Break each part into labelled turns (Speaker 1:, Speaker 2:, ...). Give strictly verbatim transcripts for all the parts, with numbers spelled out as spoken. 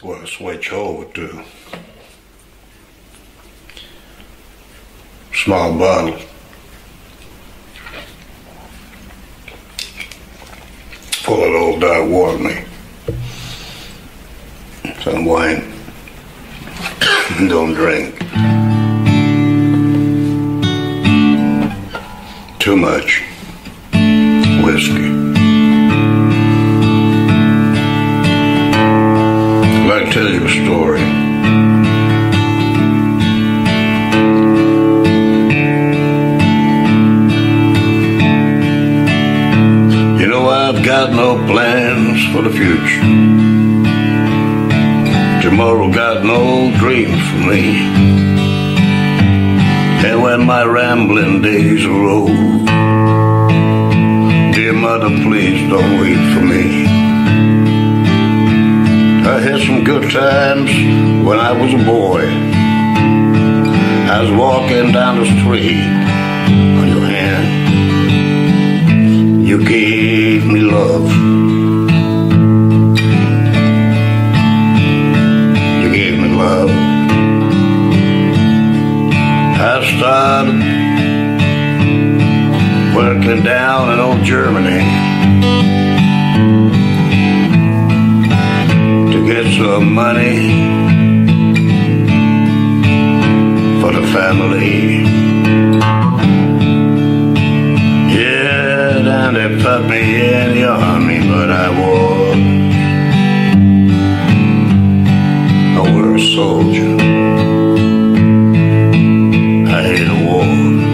Speaker 1: Well, switch over to small bottle. Full of old dark water in me. Some wine. Don't drink too much whiskey. I'd like to tell you a story. You know, I've got no plans for the future. Tomorrow got no dreams for me. And when my rambling days are old, dear mother, please don't wait for me. I had some good times when I was a boy. I was walking down the street on your hand. You gave me love. You gave me love. I started working down in old Germany to get some money for the family. Yeah, then they put me in the army, but I was, I was a soldier. I hate a war.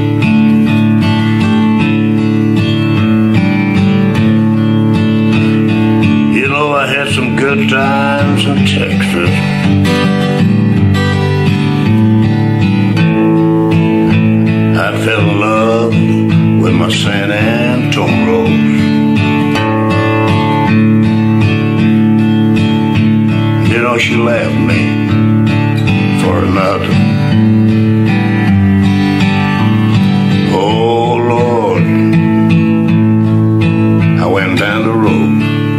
Speaker 1: You know, I had some good times in Texas. I fell in love with my San Antonio Rose. You know, she left me for another. Oh Lord, I went down the road,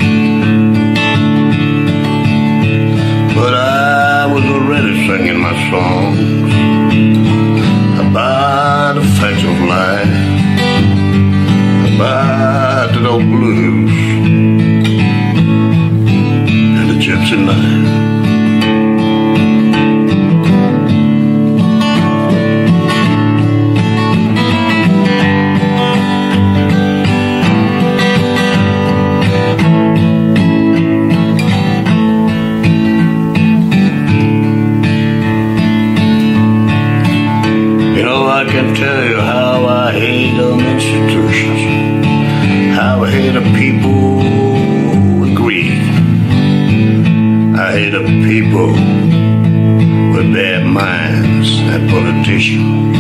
Speaker 1: but I was already singing my songs about the facts of life, about the old blues and the gypsy knife. I can tell you how I hate them institutions, how I hate the people with greed. I hate the people with bad minds and politicians.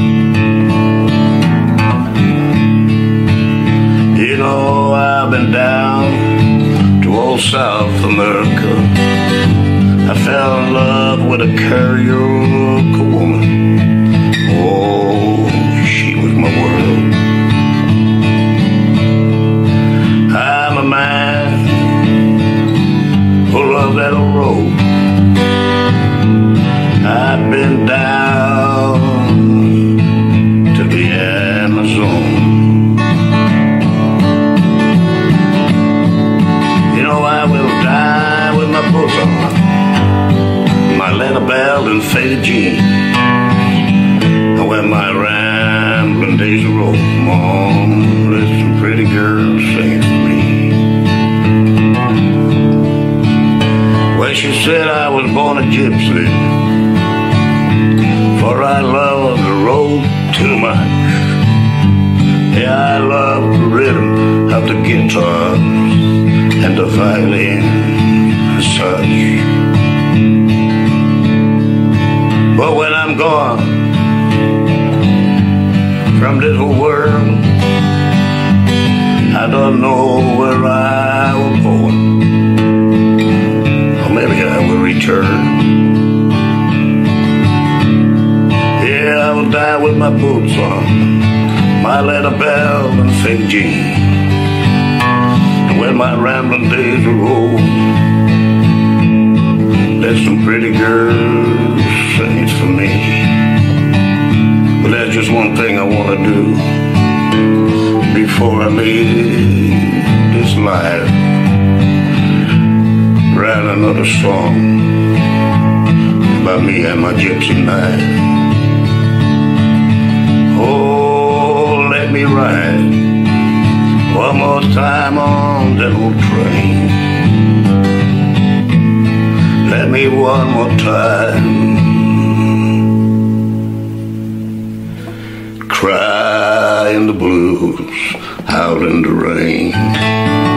Speaker 1: You know, I've been down to old South America. I fell in love with a karaoke woman. Oh, she was my world. I'm a man who loves that old road. I've been down to the Amazon. You know, I will die with my boots on, my leather belt and faded jeans. When my rambling days are over, Mom, there's some pretty girls singing for me. Well, she said I was born a gypsy, for I love the road too much. Yeah, I love the rhythm of the guitar and the violin and such. But when I'm gone from this whole world, I don't know where I will go, or maybe I will return. Yeah, I will die with my boots on, my leather belt and fake jeans. And when my rambling days are old, Let some pretty girls sing it for me. But there's just one thing I want to do before I leave this life. Write another song by me and my gypsy knife. Oh, let me ride one more time on that old train. Let me one more time cry in the blues out in the rain.